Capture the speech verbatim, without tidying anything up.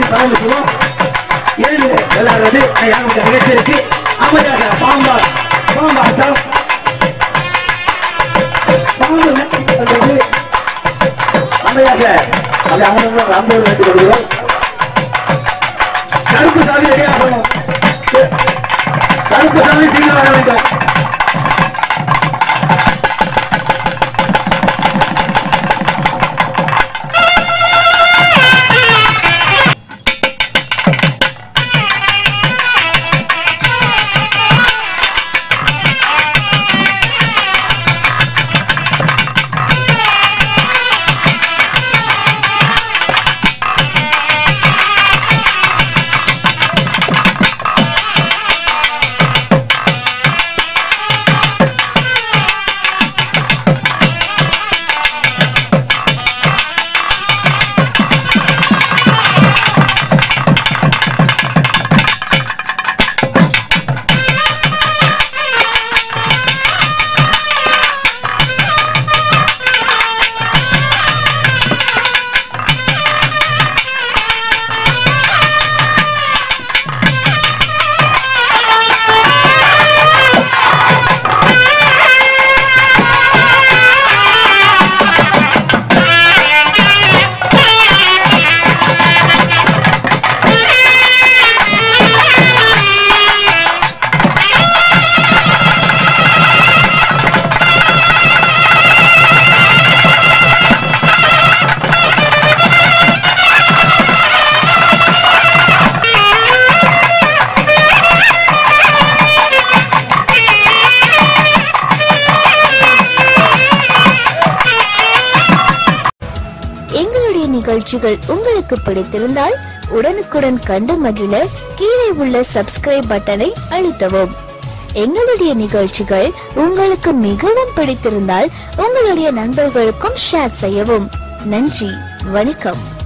கவனிச்சுவோம். ஏழு விளையாடுறது யாருடைய நிகழ்ச்சி இருக்கு. அமைதியாக பாம்பா பாம்பாட்டம் பாம்பு அமைதியாக அப்படி அவங்க ஐம்பது வேண்டி கொடுக்கிறோம். கருப்பு சாமி ரெடியா போகணும். கருப்பு சாமி சீக்கிரம் வர வேண்டும். நிகழ்ச்சிகள் உங்களுக்கு பிடித்திருந்தால் உடனுக்குடன் கண்டு மகிழ கீழே உள்ள சப்ஸ்கிரைப் பட்டனை அழுத்தவும். எங்களுடைய நிகழ்ச்சிகள் உங்களுக்கு மிகவும் பிடித்திருந்தால் உங்களுடைய நண்பர்களுக்கும் ஷேர் செய்யவும். நன்றி, வணக்கம்.